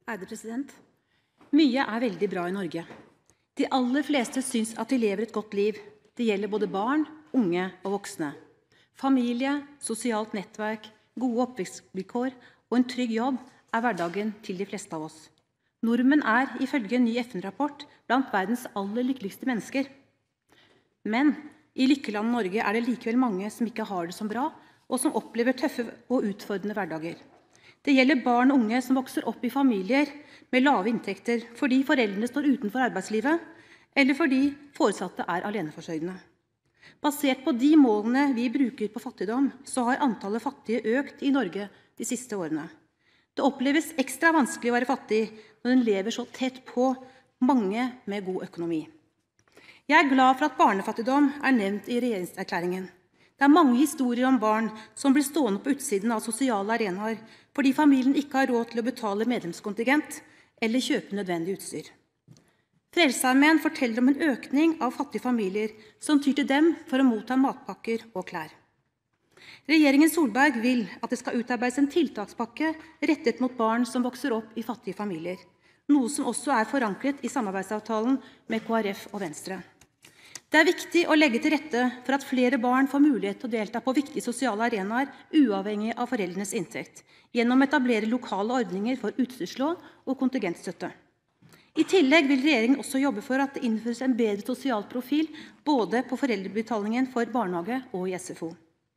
Ærede president. Mye er veldig bra i Norge. De aller fleste syns at de lever et godt liv. Det gjelder både barn, unge og voksne. Familie, sosialt nettverk, gode oppvekstvilkår og en trygg jobb er hverdagen til de fleste av oss. Nordmenn er, ifølge en ny FN-rapport, blant verdens aller lykkeligste mennesker. Men i lykkelandet Norge er det likevel mange som ikke har det så bra, og som opplever tøffe og utfordrende hverdager. Det gjelder barn og unge som vokser opp i familier med lave inntekter fordi foreldrene står utenfor arbeidslivet, eller fordi foresatte er aleneforsørgende. Basert på de målene vi bruker på fattigdom, så har antallet fattige økt i Norge de siste årene. Det oppleves ekstra vanskelig å være fattig når en lever så tett på mange med god økonomi. Jeg er glad for at barnefattigdom er nevnt i regjeringserklæringen. Det er mange historier om barn som blir stående på utsiden av sosiale arenaer fordi familien ikke har råd til å betale medlemskontingent eller kjøpe nødvendig utstyr. Frelsesarmeen forteller om en økning av fattige familier som tyr til dem for å motta matpakker og klær. Regjeringen Solberg vil at det skal utarbeides en tiltakspakke rettet mot barn som vokser opp i fattige familier, noe som også er forankret i samarbeidsavtalen med KrF og Venstre. Det er viktig å legge til rette for at flere barn får mulighet til å delta på viktige sosiale arenaer uavhengig av foreldrenes inntekt, gjennom å etablere lokale ordninger for utstyrslån og kontingentstøtte. I tillegg vil regjeringen også jobbe for at det innføres en bedre sosial profil både på foreldrebetalingen for barnehage og i SFO.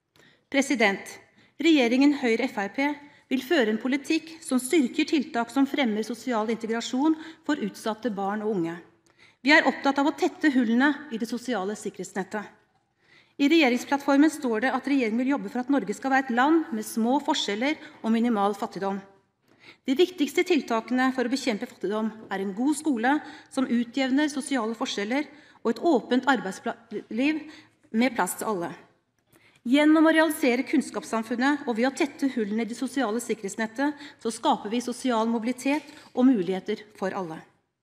Regjeringen Høyre-Frp vil føre en politikk som styrker tiltak som fremmer sosial integrasjon for utsatte barn og unge. Vi er opptatt av å tette hullene i det sosiale sikkerhetsnettet. I regjeringsplattformen står det at regjeringen vil jobbe for at Norge skal være et land med små forskjeller og minimal fattigdom. De viktigste tiltakene for å bekjempe fattigdom er en god skole som utjevner sosiale forskjeller og et åpent arbeidsliv med plass til alle. Gjennom å realisere kunnskapssamfunnet og ved å tette hullene i det sosiale sikkerhetsnettet, så skaper vi sosial mobilitet og muligheter for alle.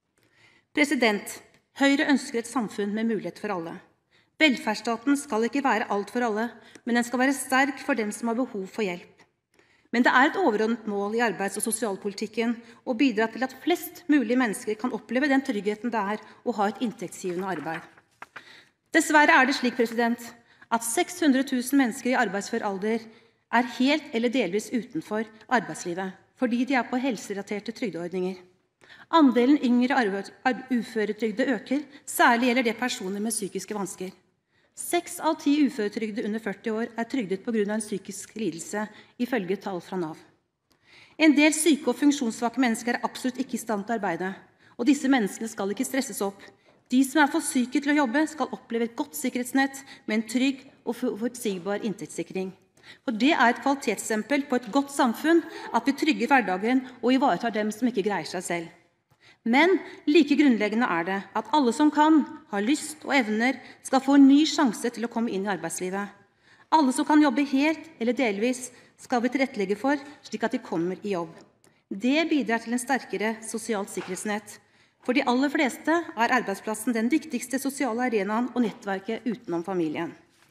Høyre ønsker et samfunn med mulighet for alle. Velferdsstaten skal ikke være alt for alle, men den skal være sterk for dem som har behov for hjelp. Men det er et overordnet mål i arbeids- og sosialpolitikken å bidra til at flest mulig mennesker kan oppleve den tryggheten det er å ha et inntektsgivende arbeid. Dessverre er det slik at 600 000 mennesker i arbeidsfør alder er helt eller delvis utenfor arbeidslivet, fordi de er på helserelaterte trygdeordninger. Andelen yngre uføretrygde øker, særlig gjelder det personer med psykiske vansker. 6 av 10 uføretrygde under 40 år er trygdet på grunn av en psykisk lidelse, ifølge tall fra Nav. En del syke og funksjonssvake mennesker er absolutt ikke i stand til å arbeide, og disse menneskene skal ikke stresses opp. De som er for syke til å jobbe, skal oppleve et godt sikkerhetsnett med en trygg og forutsigbar inntektssikring. For det er et kvalitetsstempel på et godt samfunn at vi trygger hverdagen og ivaretar dem som ikke greier seg selv. Men like grunnleggende er det at alle som kan, har lyst og evner, skal få en ny sjanse til å komme inn i arbeidslivet. Alle som kan jobbe helt eller delvis, skal vi tilrettelegge for, slik at de kommer i jobb. Det bidrar til en sterkere sosialt sikkerhetsnett. For de aller fleste er arbeidsplassen den viktigste sosiale arenaen og nettverket utenom familien.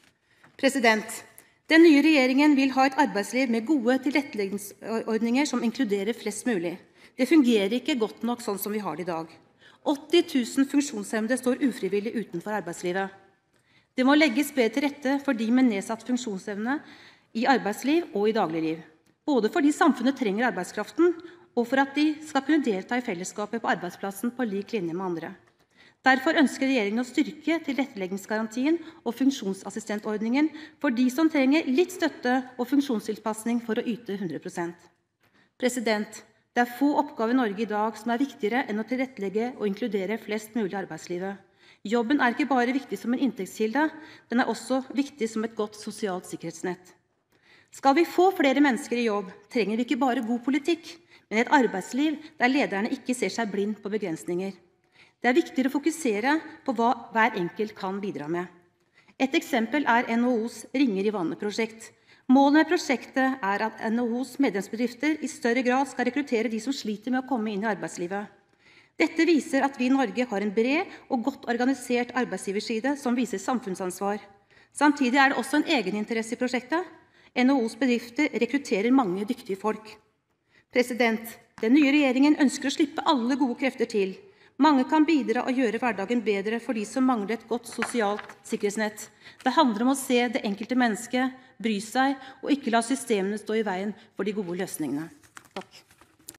Den nye regjeringen vil ha et arbeidsliv med gode tilretteleggingsordninger som inkluderer flest mulig. Det fungerer ikke godt nok sånn som vi har det i dag. 80 000 funksjonshemmede står ufrivillig utenfor arbeidslivet. Det må legges bedre til rette for de med nedsatt funksjonsevne i arbeidsliv og i dagligliv. Både fordi samfunnet trenger arbeidskraften, og for at de skal kunne delta i fellesskapet på arbeidsplassen på lik linje med andre. Derfor ønsker regjeringen å styrke tilretteleggingsgarantien og funksjonsassistentordningen for de som trenger litt støtte og funksjonstilpasning for å yte 100%. Det er få oppgaver i Norge i dag som er viktigere enn å tilrettelegge og inkludere flest mulig i arbeidslivet. Jobben er ikke bare viktig som en inntektskilde, den er også viktig som et godt sosialt sikkerhetsnett. Skal vi få flere mennesker i jobb, trenger vi ikke bare god politikk, men et arbeidsliv der lederne ikke ser seg blind på begrensninger. Det er viktigere å fokusere på hva hver enkelt kan bidra med. Et eksempel er NHOs Ringer i vannet-prosjekt. Målet med prosjektet er at NHOs medlemsbedrifter i større grad skal rekruttere de som sliter med å komme inn i arbeidslivet. Dette viser at vi i Norge har en bred og godt organisert arbeidsgiverside som viser samfunnsansvar. Samtidig er det også en egeninteresse i prosjektet. NHOs bedrifter rekrutterer mange dyktige folk. Den nye regjeringen ønsker å slippe alle gode krefter til. Mange kan bidra og gjøre hverdagen bedre for de som mangler et godt sosialt sikkerhetsnett. Det handler om å se det enkelte mennesket, bry seg, og ikke la systemene stå i veien for de gode løsningene. Takk.